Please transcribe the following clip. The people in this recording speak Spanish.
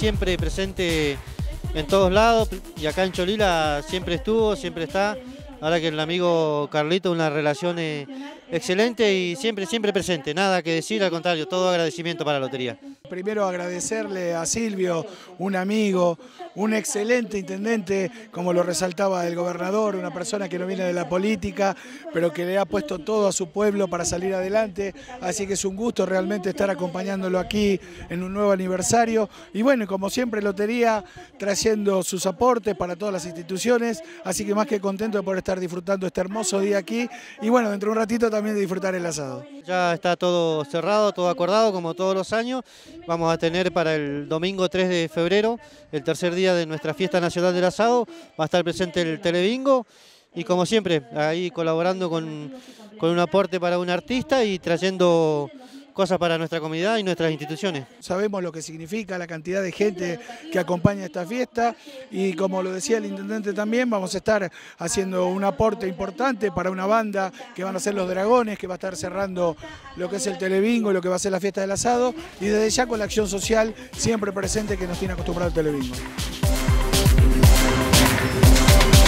siempre presente en todos lados, y acá en Cholila siempre estuvo, siempre está. Ahora que el amigo Carlito, una relación excelente y siempre presente. Nada que decir, al contrario, todo agradecimiento para la lotería. Primero agradecerle a Silvio, un amigo, un excelente intendente, como lo resaltaba el gobernador, una persona que no viene de la política, pero que le ha puesto todo a su pueblo para salir adelante. Así que es un gusto realmente estar acompañándolo aquí en un nuevo aniversario. Y bueno, como siempre, Lotería trayendo sus aportes para todas las instituciones. Así que más que contento de poder estar disfrutando este hermoso día aquí. Y bueno, dentro de un ratito también de disfrutar el asado. Ya está todo cerrado, todo acordado, como todos los años. Vamos a tener para el domingo 3 de febrero, el tercer día de nuestra fiesta nacional del asado, va a estar presente el Telebingo y como siempre, ahí colaborando con un aporte para un artista y trayendo cosas para nuestra comunidad y nuestras instituciones. Sabemos lo que significa la cantidad de gente que acompaña esta fiesta y como lo decía el intendente también, vamos a estar haciendo un aporte importante para una banda que van a ser Los Dragones, que va a estar cerrando lo que es el Telebingo y lo que va a ser la fiesta del asado, y desde ya con la acción social siempre presente que nos tiene acostumbrado el Telebingo.